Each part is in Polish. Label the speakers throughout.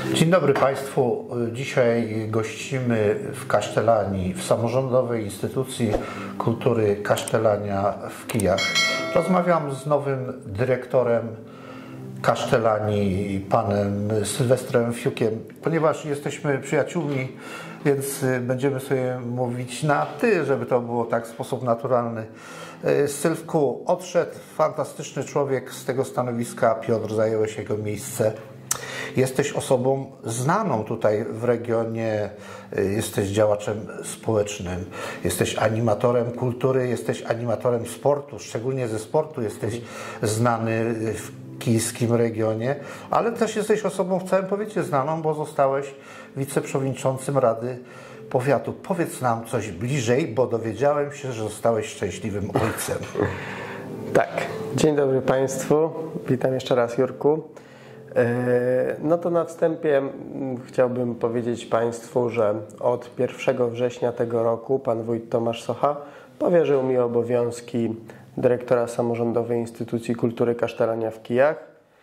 Speaker 1: Dzień dobry Państwu. Dzisiaj gościmy w Kasztelanii, w samorządowej instytucji kultury Kasztelania w Kijach. Rozmawiam z nowym dyrektorem Kasztelanii, panem Sylwestrem Fiukiem. Ponieważ jesteśmy przyjaciółmi, więc będziemy sobie mówić na ty, żeby to było tak w sposób naturalny. Sylwku, odszedł fantastyczny człowiek z tego stanowiska, Piotr, zająłeś jego miejsce. Jesteś osobą znaną tutaj w regionie, jesteś działaczem społecznym, jesteś animatorem kultury, jesteś animatorem sportu, szczególnie ze sportu jesteś znany w kijskim regionie, ale też jesteś osobą w całym powiecie znaną, bo zostałeś wiceprzewodniczącym Rady Powiatu. Powiedz nam coś bliżej, bo dowiedziałem się, że zostałeś szczęśliwym ojcem.
Speaker 2: Tak, dzień dobry Państwu, witam jeszcze raz, Jurku. No to na wstępie chciałbym powiedzieć Państwu, że od 1 września tego roku pan wójt Tomasz Socha powierzył mi obowiązki dyrektora Samorządowej Instytucji Kultury Kasztelania w Kijach,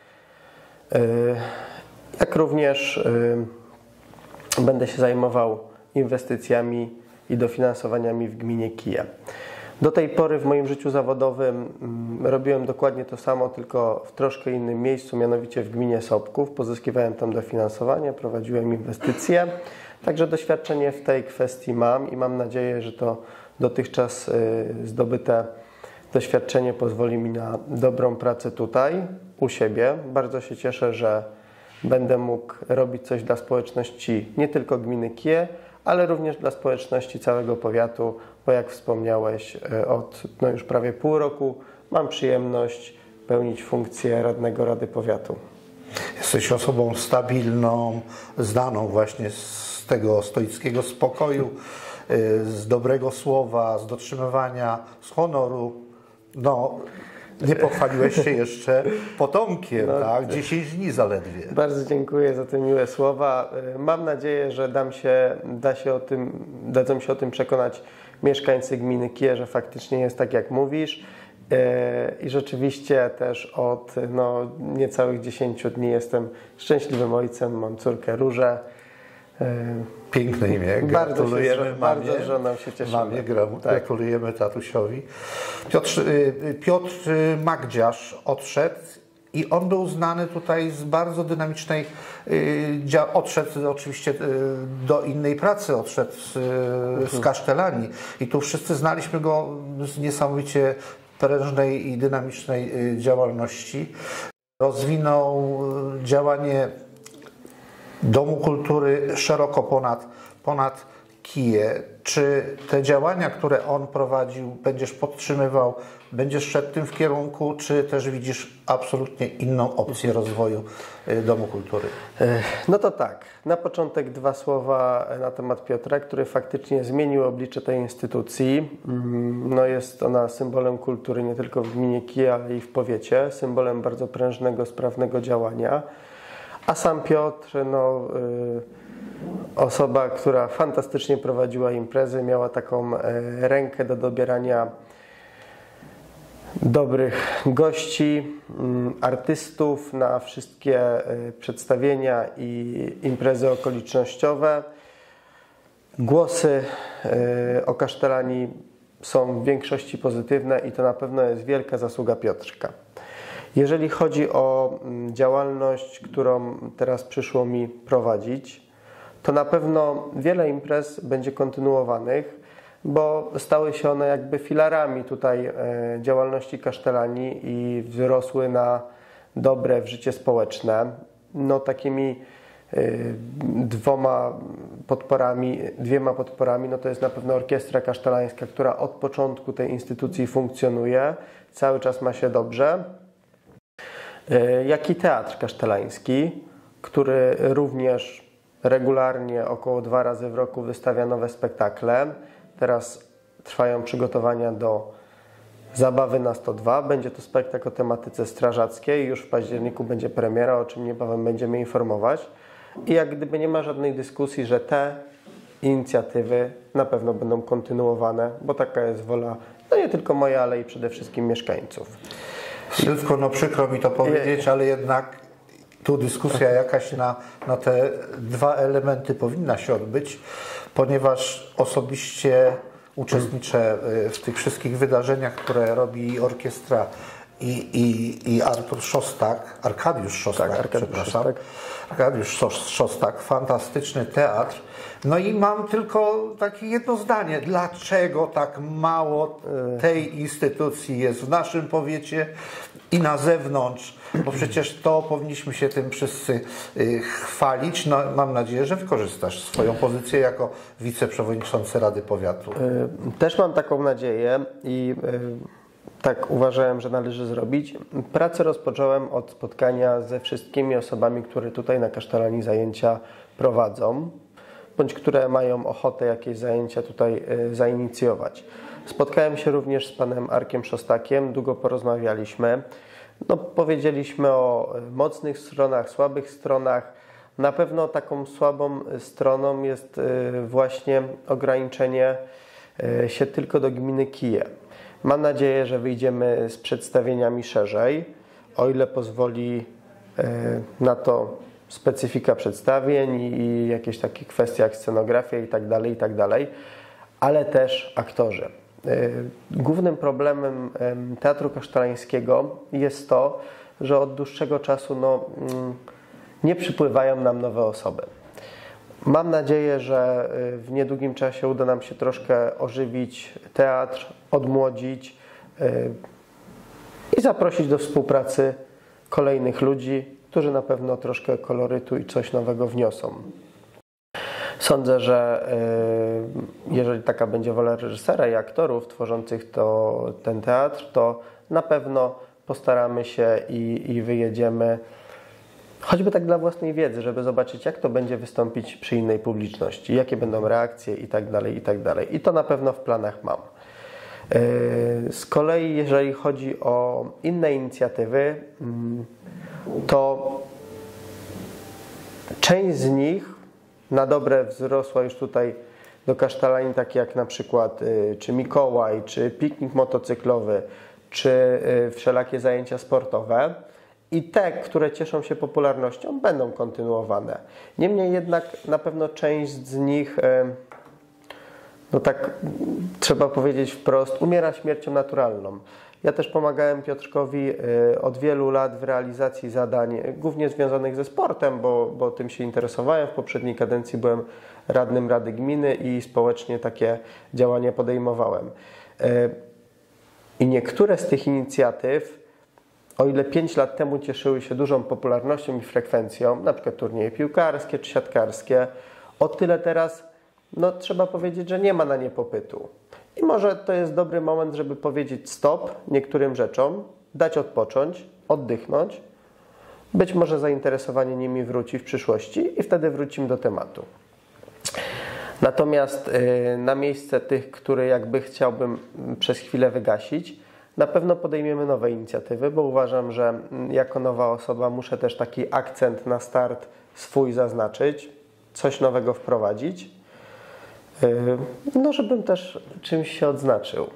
Speaker 2: jak również będę się zajmował inwestycjami i dofinansowaniami w gminie Kije. Do tej pory w moim życiu zawodowym robiłem dokładnie to samo, tylko w troszkę innym miejscu, mianowicie w gminie Sobków. Pozyskiwałem tam dofinansowanie, prowadziłem inwestycje, także doświadczenie w tej kwestii mam i mam nadzieję, że to dotychczas zdobyte doświadczenie pozwoli mi na dobrą pracę tutaj, u siebie. Bardzo się cieszę, że będę mógł robić coś dla społeczności nie tylko gminy Kije, ale również dla społeczności całego powiatu, bo jak wspomniałeś, od już prawie pół roku mam przyjemność pełnić funkcję radnego Rady Powiatu.
Speaker 1: Jesteś osobą stabilną, znaną właśnie z tego stoickiego spokoju, z dobrego słowa, z dotrzymywania, z honoru. No, nie pochwaliłeś się jeszcze potomkiem, no, tak? 10 dni zaledwie.
Speaker 2: Bardzo dziękuję za te miłe słowa. Mam nadzieję, że dadzą się o tym przekonać mieszkańcy gminy Kije, że faktycznie jest tak, jak mówisz. I rzeczywiście też od niecałych 10 dni jestem szczęśliwym ojcem. Mam córkę Różę.
Speaker 1: Piękne imię.
Speaker 2: Gratulujemy mamie. Bardzo żoną się cieszymy.
Speaker 1: Mamie gratulujemy tatusiowi. Piotr Magdziarz odszedł i on był znany tutaj z bardzo dynamicznej, odszedł oczywiście do innej pracy, odszedł z Kasztelanii i tu wszyscy znaliśmy go z niesamowicie prężnej i dynamicznej działalności. Rozwinął działanie Domu Kultury szeroko ponad Kije. Czy te działania, które on prowadził, będziesz podtrzymywał, będziesz szedł tym w kierunku, czy też widzisz absolutnie inną opcję rozwoju Domu Kultury?
Speaker 2: No to tak. Na początek 2 słowa na temat Piotra, który faktycznie zmienił oblicze tej instytucji. No jest ona symbolem kultury nie tylko w gminie Kije, ale i w powiecie. Symbolem bardzo prężnego, sprawnego działania. A sam Piotr, osoba, która fantastycznie prowadziła imprezy, miała taką rękę do dobierania dobrych gości, artystów na wszystkie przedstawienia i imprezy okolicznościowe. Głosy o Kasztelanii są w większości pozytywne i to na pewno jest wielka zasługa Piotrka. Jeżeli chodzi o działalność, którą teraz przyszło mi prowadzić, to na pewno wiele imprez będzie kontynuowanych, bo stały się one jakby filarami tutaj działalności Kasztelanii i wzrosły na dobre w życie społeczne. No takimi dwiema podporami, no to jest na pewno Orkiestra Kasztelańska, która od początku tej instytucji funkcjonuje, cały czas ma się dobrze. Jak i Teatr Kasztelański, który również regularnie około 2 razy w roku wystawia nowe spektakle. Teraz trwają przygotowania do Zabawy na 102. Będzie to spektakl o tematyce strażackiej. Już w październiku będzie premiera, o czym niebawem będziemy informować. I jak gdyby nie ma żadnej dyskusji, że te inicjatywy na pewno będą kontynuowane, bo taka jest wola nie tylko moja, ale i przede wszystkim mieszkańców.
Speaker 1: Sylwko, przykro mi to powiedzieć, ale jednak Tu dyskusja jakaś na te dwa elementy powinna się odbyć, ponieważ osobiście uczestniczę w tych wszystkich wydarzeniach, które robi orkiestra i Arkadiusz Szostak, fantastyczny teatr. No i mam tylko takie jedno zdanie. Dlaczego tak mało tej instytucji jest w naszym powiecie i na zewnątrz? Bo przecież to powinniśmy się tym wszyscy chwalić. No, mam nadzieję, że wykorzystasz swoją pozycję jako wiceprzewodniczący Rady Powiatu.
Speaker 2: Też mam taką nadzieję i tak uważałem, że należy zrobić. Pracę rozpocząłem od spotkania ze wszystkimi osobami, które tutaj na Kasztelanii zajęcia prowadzą, bądź które mają ochotę jakieś zajęcia tutaj zainicjować. Spotkałem się również z panem Arkiem Szostakiem, długo porozmawialiśmy. No, powiedzieliśmy o mocnych stronach, słabych stronach. Na pewno taką słabą stroną jest właśnie ograniczenie się tylko do gminy Kije. Mam nadzieję, że wyjdziemy z przedstawieniami szerzej, o ile pozwoli na to specyfika przedstawień i jakieś takie kwestie jak scenografia i tak dalej, ale też aktorzy. Głównym problemem Teatru Kasztelańskiego jest to, że od dłuższego czasu nie przypływają nam nowe osoby. Mam nadzieję, że w niedługim czasie uda nam się troszkę ożywić teatr, odmłodzić i zaprosić do współpracy kolejnych ludzi, którzy na pewno troszkę kolorytu i coś nowego wniosą. Sądzę, że jeżeli taka będzie wola reżysera i aktorów tworzących ten teatr, to na pewno postaramy się i wyjedziemy, choćby tak dla własnej wiedzy, żeby zobaczyć, jak to będzie wystąpić przy innej publiczności, jakie będą reakcje i tak dalej. I to na pewno w planach mam. Z kolei, jeżeli chodzi o inne inicjatywy, to część z nich na dobre wzrosła już tutaj do Kasztelanii, takie jak na przykład czy Mikołaj, czy piknik motocyklowy, czy wszelakie zajęcia sportowe. I te, które cieszą się popularnością, będą kontynuowane. Niemniej jednak na pewno część z nich, no tak trzeba powiedzieć wprost, umiera śmiercią naturalną. Ja też pomagałem Piotrkowi od wielu lat w realizacji zadań, głównie związanych ze sportem, bo tym się interesowałem. W poprzedniej kadencji byłem radnym Rady Gminy i społecznie takie działania podejmowałem. I niektóre z tych inicjatyw, o ile 5 lat temu cieszyły się dużą popularnością i frekwencją, na przykład turnieje piłkarskie czy siatkarskie, o tyle teraz trzeba powiedzieć, że nie ma na nie popytu. I może to jest dobry moment, żeby powiedzieć stop niektórym rzeczom, dać odpocząć, oddychnąć. Być może zainteresowanie nimi wróci w przyszłości i wtedy wrócimy do tematu. Natomiast na miejsce tych, które jakby chciałbym przez chwilę wygasić, na pewno podejmiemy nowe inicjatywy, bo uważam, że jako nowa osoba muszę też taki akcent na start swój zaznaczyć, coś nowego wprowadzić, żebym też czymś się odznaczył.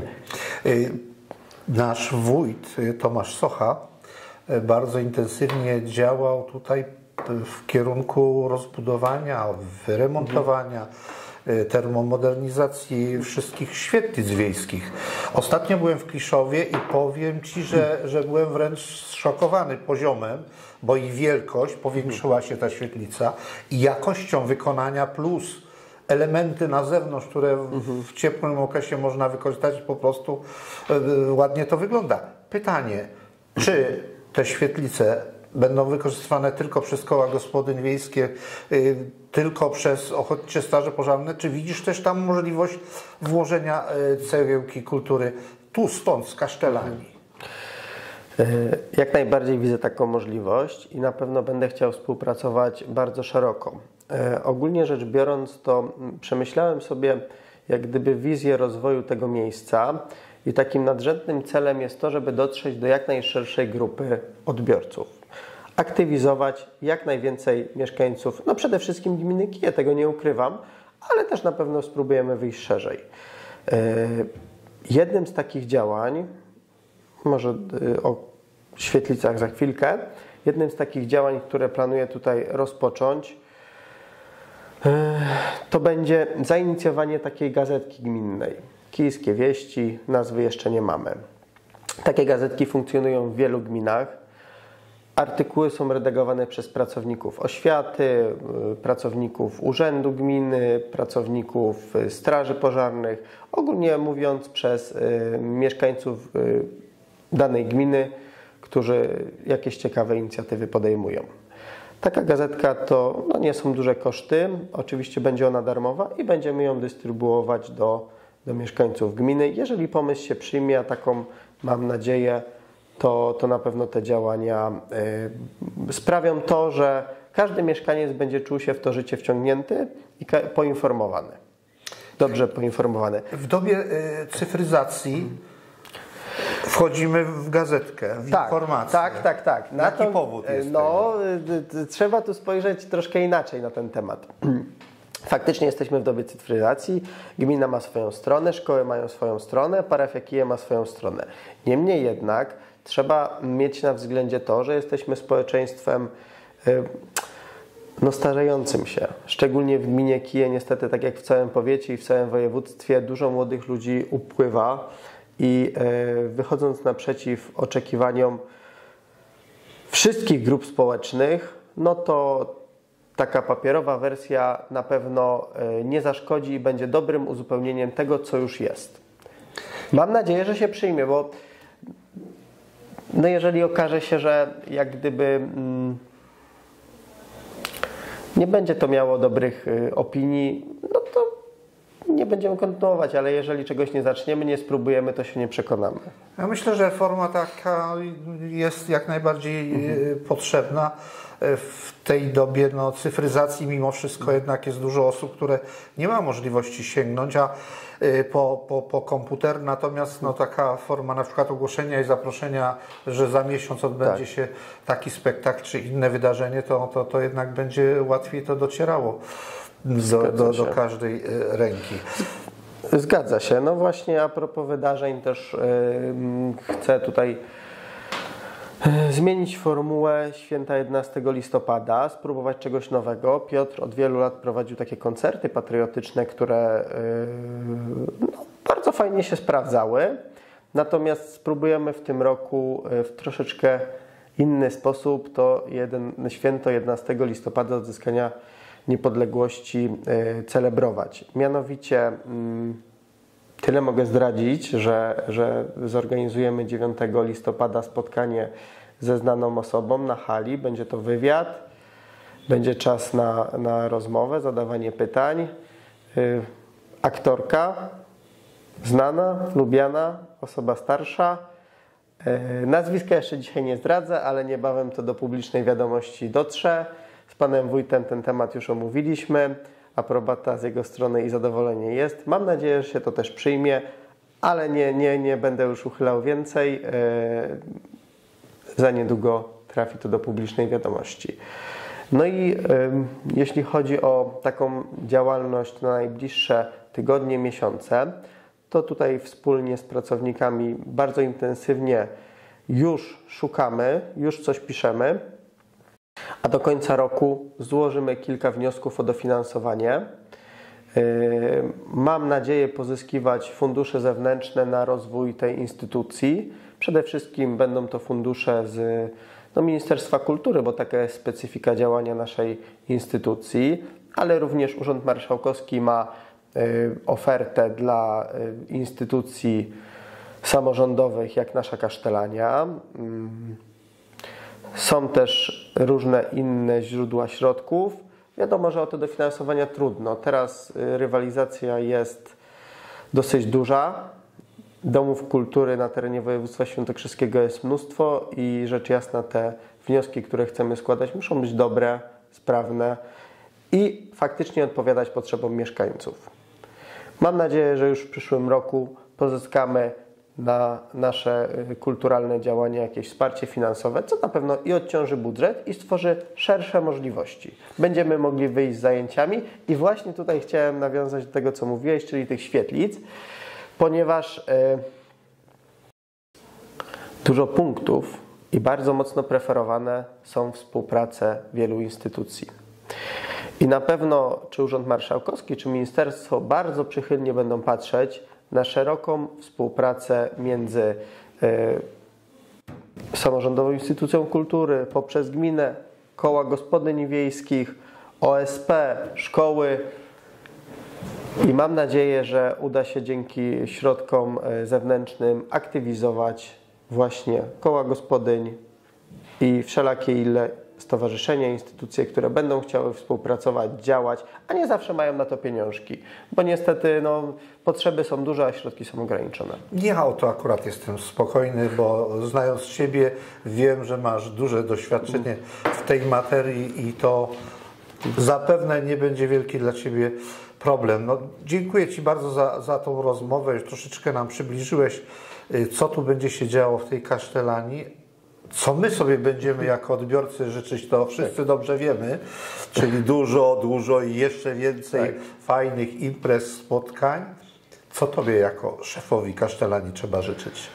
Speaker 1: Nasz wójt Tomasz Socha bardzo intensywnie działał tutaj w kierunku rozbudowania, wyremontowania, termomodernizacji wszystkich świetlic wiejskich. Ostatnio byłem w Kliszowie i powiem Ci, że byłem wręcz zszokowany poziomem, bo i wielkość, powiększyła się ta świetlica i jakością wykonania plus elementy na zewnątrz, które w ciepłym okresie można wykorzystać, po prostu ładnie to wygląda. Pytanie, czy te świetlice będą wykorzystywane tylko przez koła gospodyń wiejskie, tylko przez ochotnicze straże pożarne, czy widzisz też tam możliwość włożenia cegiełki kultury tu, stąd, z Kasztelanii?
Speaker 2: Jak najbardziej widzę taką możliwość i na pewno będę chciał współpracować bardzo szeroko. Ogólnie rzecz biorąc, to przemyślałem sobie jak gdyby wizję rozwoju tego miejsca i takim nadrzędnym celem jest to, żeby dotrzeć do jak najszerszej grupy odbiorców. Aktywizować jak najwięcej mieszkańców, przede wszystkim gminy Kije, tego nie ukrywam, ale też na pewno spróbujemy wyjść szerzej. Jednym z takich działań, może o świetlicach za chwilkę, jednym z takich działań, które planuję tutaj rozpocząć, to będzie zainicjowanie takiej gazetki gminnej. Kijskie Wieści, nazwy jeszcze nie mamy. Takie gazetki funkcjonują w wielu gminach. Artykuły są redagowane przez pracowników oświaty, pracowników urzędu gminy, pracowników straży pożarnych, ogólnie mówiąc przez mieszkańców danej gminy, którzy jakieś ciekawe inicjatywy podejmują. Taka gazetka to nie są duże koszty, oczywiście będzie ona darmowa i będziemy ją dystrybuować do mieszkańców gminy. Jeżeli pomysł się przyjmie, a taką mam nadzieję, to na pewno te działania sprawią to, że każdy mieszkaniec będzie czuł się w to życie wciągnięty i poinformowany. Dobrze poinformowany.
Speaker 1: W dobie cyfryzacji wchodzimy w gazetkę, w informację.
Speaker 2: Tak.
Speaker 1: Jaki powód jest
Speaker 2: Trzeba tu spojrzeć troszkę inaczej na ten temat. Faktycznie jesteśmy w dobie cyfryzacji, gmina ma swoją stronę, szkoły mają swoją stronę, parafia Kije ma swoją stronę. Niemniej jednak trzeba mieć na względzie to, że jesteśmy społeczeństwem starzejącym się. Szczególnie w gminie Kije, niestety, tak jak w całym powiecie i w całym województwie, dużo młodych ludzi upływa i wychodząc naprzeciw oczekiwaniom wszystkich grup społecznych, to taka papierowa wersja na pewno nie zaszkodzi i będzie dobrym uzupełnieniem tego, co już jest. Mam nadzieję, że się przyjmie, bo jeżeli okaże się, że jak gdyby nie będzie to miało dobrych opinii, to nie będziemy kontynuować, ale jeżeli czegoś nie zaczniemy, nie spróbujemy, to się nie przekonamy.
Speaker 1: Ja myślę, że forma taka jest jak najbardziej potrzebna. W tej dobie cyfryzacji mimo wszystko jednak jest dużo osób, które nie ma możliwości sięgnąć po komputer, natomiast taka forma na przykład ogłoszenia i zaproszenia, że za miesiąc odbędzie się taki spektakl czy inne wydarzenie, to jednak będzie łatwiej to docierało do każdej ręki.
Speaker 2: Zgadza się. Właśnie a propos wydarzeń też chcę tutaj zmienić formułę święta 11 listopada, spróbować czegoś nowego. Piotr od wielu lat prowadził takie koncerty patriotyczne, które bardzo fajnie się sprawdzały. Natomiast spróbujemy w tym roku w troszeczkę inny sposób to święto 11 listopada odzyskania niepodległości celebrować. Mianowicie tyle mogę zdradzić, że zorganizujemy 9 listopada spotkanie ze znaną osobą na hali. Będzie to wywiad, będzie czas na rozmowę, zadawanie pytań. Aktorka, znana, lubiana, osoba starsza. Nazwiska jeszcze dzisiaj nie zdradzę, ale niebawem to do publicznej wiadomości dotrze. Z panem wójtem ten temat już omówiliśmy. Aprobata z jego strony i zadowolenie jest. Mam nadzieję, że się to też przyjmie, ale nie będę już uchylał więcej. Za niedługo trafi to do publicznej wiadomości. I jeśli chodzi o taką działalność na najbliższe tygodnie, miesiące, to tutaj wspólnie z pracownikami bardzo intensywnie już szukamy, już coś piszemy. A do końca roku złożymy kilka wniosków o dofinansowanie. Mam nadzieję pozyskiwać fundusze zewnętrzne na rozwój tej instytucji. Przede wszystkim będą to fundusze z Ministerstwa Kultury, bo taka jest specyfika działania naszej instytucji, ale również Urząd Marszałkowski ma ofertę dla instytucji samorządowych, jak nasza kasztelania. Są też różne inne źródła środków. Wiadomo, że o to dofinansowania trudno. Teraz rywalizacja jest dosyć duża. Domów kultury na terenie województwa świętokrzyskiego jest mnóstwo i rzecz jasna te wnioski, które chcemy składać, muszą być dobre, sprawne i faktycznie odpowiadać potrzebom mieszkańców. Mam nadzieję, że już w przyszłym roku pozyskamy na nasze kulturalne działania jakieś wsparcie finansowe, co na pewno i odciąży budżet i stworzy szersze możliwości. Będziemy mogli wyjść z zajęciami i właśnie tutaj chciałem nawiązać do tego, co mówiłeś, czyli tych świetlic, ponieważ dużo punktów i bardzo mocno preferowane są współprace wielu instytucji. I na pewno czy Urząd Marszałkowski, czy Ministerstwo bardzo przychylnie będą patrzeć na szeroką współpracę między samorządową instytucją kultury, poprzez gminę, koła gospodyń wiejskich, OSP, szkoły. I mam nadzieję, że uda się dzięki środkom zewnętrznym aktywizować właśnie koła gospodyń i wszelakie inne stowarzyszenia, instytucje, które będą chciały współpracować, działać, a nie zawsze mają na to pieniążki, bo niestety potrzeby są duże, a środki są ograniczone.
Speaker 1: Ja o to akurat jestem spokojny, bo znając Ciebie wiem, że masz duże doświadczenie w tej materii i to zapewne nie będzie wielki dla Ciebie problem. Dziękuję Ci bardzo za tą rozmowę, już troszeczkę nam przybliżyłeś, co tu będzie się działo w tej kasztelanii. Co my sobie będziemy jako odbiorcy życzyć, to wszyscy dobrze wiemy, czyli dużo i jeszcze więcej fajnych imprez, spotkań. Co Tobie jako szefowi kasztelanii trzeba życzyć?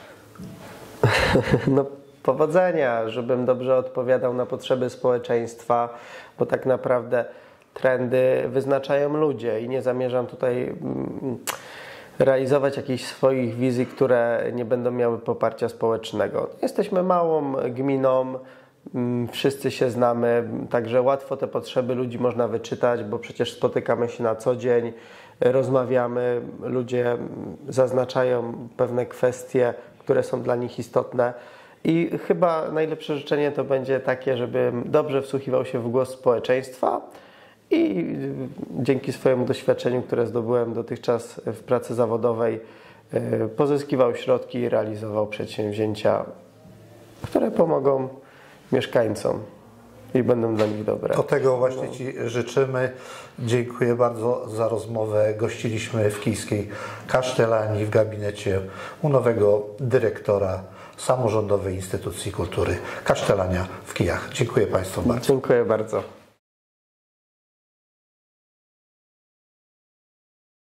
Speaker 2: Powodzenia, żebym dobrze odpowiadał na potrzeby społeczeństwa, bo tak naprawdę trendy wyznaczają ludzie i nie zamierzam tutaj realizować jakichś swoich wizji, które nie będą miały poparcia społecznego. Jesteśmy małą gminą, wszyscy się znamy, także łatwo te potrzeby ludzi można wyczytać, bo przecież spotykamy się na co dzień, rozmawiamy, ludzie zaznaczają pewne kwestie, które są dla nich istotne. I chyba najlepsze życzenie to będzie takie, żebym dobrze wsłuchiwał się w głos społeczeństwa i dzięki swojemu doświadczeniu, które zdobyłem dotychczas w pracy zawodowej, pozyskiwał środki i realizował przedsięwzięcia, które pomogą mieszkańcom i będą dla nich dobre.
Speaker 1: Do tego właśnie Ci życzymy. Dziękuję bardzo za rozmowę. Gościliśmy w kijskiej kasztelanii w gabinecie u nowego dyrektora Samorządowej Instytucji Kultury Kasztelania w Kijach. Dziękuję Państwu bardzo.
Speaker 2: Dziękuję bardzo.